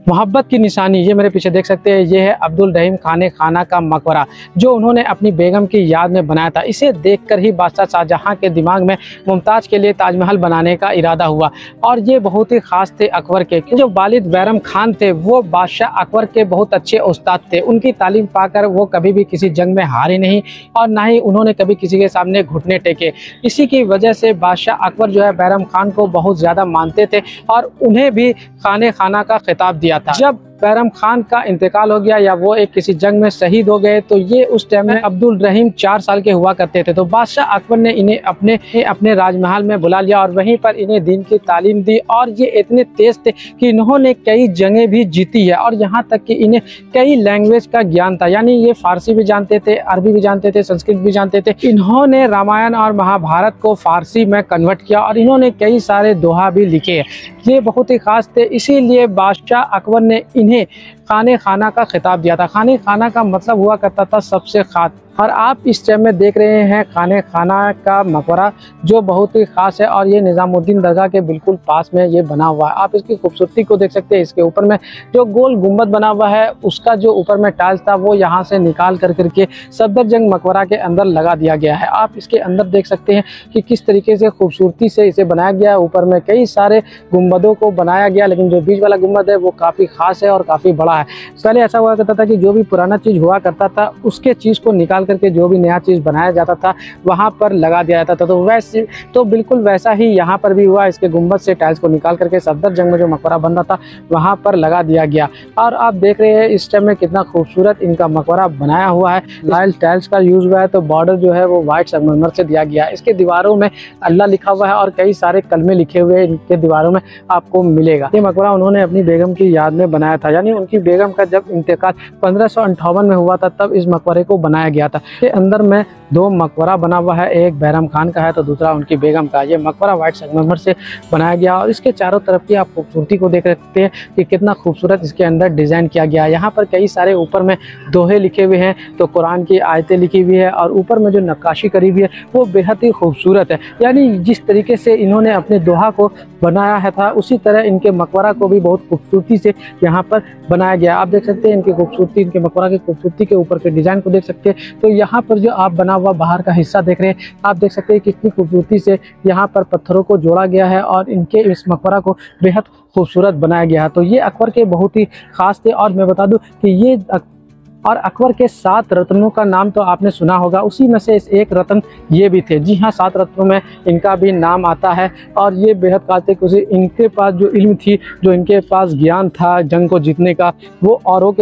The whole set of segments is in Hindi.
मोहब्बत की निशानी। ये मेरे पीछे देख सकते हैं, ये है अब्दुल रहीम खाने खाना का मकबरा जो उन्होंने अपनी बेगम की याद में बनाया था। इसे देखकर ही बादशाह शाहजहां के दिमाग में मुमताज़ के लिए ताजमहल बनाने का इरादा हुआ और ये बहुत ही ख़ास थे अकबर के। जो वालिद बैरम खान थे वो बादशाह अकबर के बहुत अच्छे उस्ताद थे। उनकी तालीम पाकर वो कभी भी किसी जंग में हारे नहीं और ना ही उन्होंने कभी किसी के सामने घुटने टेके। इसी की वजह से बादशाह अकबर जो है बैरम खान को बहुत ज़्यादा मानते थे और उन्हें भी खाने खाना का खिताब दिया था। जब बैरम खान का इंतकाल हो गया या वो एक किसी जंग में शहीद हो गए तो ये उस टाइम में अब्दुल रहीम 4 साल के हुआ करते थे। तो बादशाह अकबर ने इन्हें अपने राजमहल में बुला लिया और वहीं पर इन्हें दीन की तालीम दी और ये इतने तेज थे कि इन्होंने कई जंगें भी जीती है और यहाँ तक कि इन्हें कई लैंग्वेज का ज्ञान था। यानी ये फारसी भी जानते थे, अरबी भी जानते थे, संस्कृत भी जानते थे। इन्होंने रामायण और महाभारत को फारसी में कन्वर्ट किया और इन्होंने कई सारे दोहा भी लिखे। ये बहुत ही खास थे, इसीलिए बादशाह अकबर ने इन्हें खाने खाना का खिताब दिया था। खाने खाना का मतलब हुआ करता था सबसे खास। और आप इस टाइम में देख रहे हैं खाने खाना का मकबरा जो बहुत ही खास है और ये निज़ामुद्दीन दरगाह के बिल्कुल पास में ये बना हुआ है। आप इसकी खूबसूरती को देख सकते हैं। इसके ऊपर में जो गोल गुंबद बना हुआ है उसका जो ऊपर में टाइल्स था वो यहाँ से निकाल करके सफदरजंग मकबरा के अंदर लगा दिया गया है। आप इसके अंदर देख सकते हैं कि किस तरीके से खूबसूरती से इसे बनाया गया है। ऊपर में कई सारे गुंबदों को बनाया गया, लेकिन जो बीच वाला गुंबद है वो काफ़ी खास है और काफ़ी बड़ा है। पहले ऐसा हुआ करता था कि जो भी पुराना चीज़ हुआ करता था उसके चीज़ को निकाल करके जो भी नया चीज़ बनाया जाता था वहाँ पर लगा दिया जाता था। तो वैसे तो बिल्कुल वैसा ही यहाँ पर भी हुआ। इसके गुंबद से टाइल्स को निकाल करके सफदरजंग में जो मकबरा बन रहा था वहाँ पर लगा दिया गया। और आप देख रहे हैं इस टाइम में कितना खूबसूरत इनका मकबरा बनाया हुआ है। लाइल टाइल्स का यूज़ हुआ है तो बॉर्डर जो है वो वाइट संगमरमर से दिया गया है। इसके दीवारों में अल्लाह लिखा हुआ है और कई सारे कलमे लिखे हुए इनके दीवारों में आपको मिलेगा। ये मकबरा उन्होंने अपनी बेगम की याद में बनाया था। यानी उनकी बेगम का जब इंतकाल 1558 में हुआ था तब इस मकबरे को बनाया गया था। के अंदर में 2 मकबरा बना हुआ है, एक बैरम खान का है तो दूसरा उनकी बेगम का। ये मकबरा वाइट संगमरमर से बनाया गया और इसके चारों तरफ की आप खूबसूरती को देख सकते हैं कि कितना खूबसूरत इसके अंदर डिज़ाइन किया गया है। यहाँ पर कई सारे ऊपर में दोहे लिखे हुए हैं तो कुरान की आयतें लिखी हुई है और ऊपर में जो नक्काशी करी हुई है वो बेहद ही खूबसूरत है। यानी जिस तरीके से इन्होंने अपने दोहा को बनाया है था उसी तरह इनके मकबरा को भी बहुत खूबसूरती से यहाँ पर बनाया गया। आप देख सकते हैं इनकी खूबसूरती, इनके मकबरा की खूबसूरती के ऊपर के डिज़ाइन को देख सकते हैं। तो यहाँ पर जो आप बना हुआ बाहर का हिस्सा देख रहे हैं, आप देख सकते हैं कितनी खूबसूरती से यहाँ पर पत्थरों को जोड़ा गया है और इनके इस मकबरा को बेहद खूबसूरत बनाया गया है। तो ये अकबर के बहुत ही खास थे। और मैं बता दूं कि ये और अकबर के 7 रत्नों का नाम तो आपने सुना होगा, उसी में से एक रत्न ये भी थे। जी हाँ, 7 रत्नों में इनका भी नाम आता है और ये बेहद खास थे क्योंकि इनके पास जो इल्म थी, जो इनके पास ज्ञान था जंग को जीतने का, वो औरों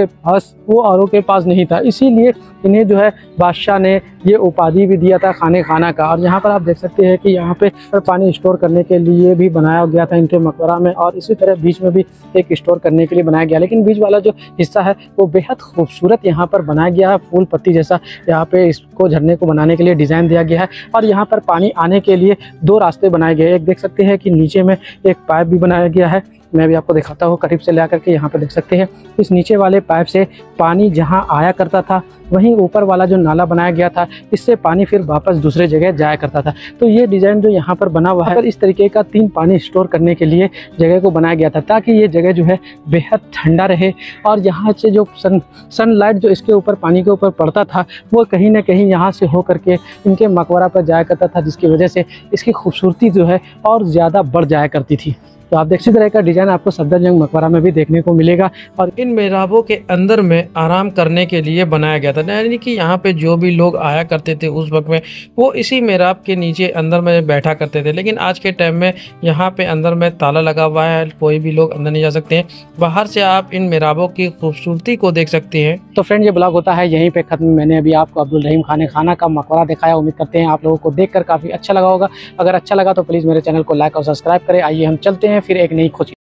के पास नहीं था। इसीलिए इन्हें जो है बादशाह ने ये उपाधि भी दिया था खाने खाना का। और यहाँ पर आप देख सकते हैं कि यहाँ पे पानी स्टोर करने के लिए भी बनाया गया था इनके मकबरा में और इसी तरह बीच में भी एक स्टोर करने के लिए बनाया गया। लेकिन बीच वाला जो हिस्सा है वो बेहद खूबसूरत यहाँ पर बनाया गया है, फूल पत्ती जैसा। यहाँ पे इसको झरने को बनाने के लिए डिज़ाइन दिया गया है और यहाँ पर पानी आने के लिए 2 रास्ते बनाए गए हैं। एक देख सकते हैं कि नीचे में एक पाइप भी बनाया गया है। मैं भी आपको दिखाता हूँ करीब से ला करके। यहाँ पे देख सकते हैं इस नीचे वाले पाइप से पानी जहाँ आया करता था वहीं ऊपर वाला जो नाला बनाया गया था इससे पानी फिर वापस दूसरे जगह जाया करता था। तो ये डिज़ाइन जो यहाँ पर बना हुआ है इस तरीके का 3 पानी स्टोर करने के लिए जगह को बनाया गया था ताकि ये जगह जो है बेहद ठंडा रहे और यहाँ से जो सनलाइट जो इसके ऊपर पानी के ऊपर पड़ता था वो कहीं ना कहीं यहाँ से हो करके इनके मकबरा पर जाया करता था, जिसकी वजह से इसकी खूबसूरती जो है और ज़्यादा बढ़ जाया करती थी। तो आप देख इसी तरह का डिज़ाइन आपको सफदरजंग मकबरा में भी देखने को मिलेगा। और इन मेहराबों के अंदर में आराम करने के लिए बनाया गया था। यानी कि यहाँ पे जो भी लोग आया करते थे उस वक्त में वो इसी मेहराब के नीचे अंदर में बैठा करते थे। लेकिन आज के टाइम में यहाँ पे अंदर में ताला लगा हुआ है, कोई भी लोग अंदर नहीं जा सकते हैं। बाहर से आप इन मेहराबों की खूबसूरती को देख सकते हैं। तो फ्रेंड, ये ब्लॉग होता है यहीं पे खत्म। मैंने अभी आपको अब्दुल रहीम खाने खाना का मकबरा दिखाया। उम्मीद करते हैं आप लोगों को देखकर काफ़ी अच्छा लगा होगा। अगर अच्छा लगा तो प्लीज़ मेरे चैनल को लाइक और सब्सक्राइब करें। आइए हम चलते हैं फिर एक नई खोज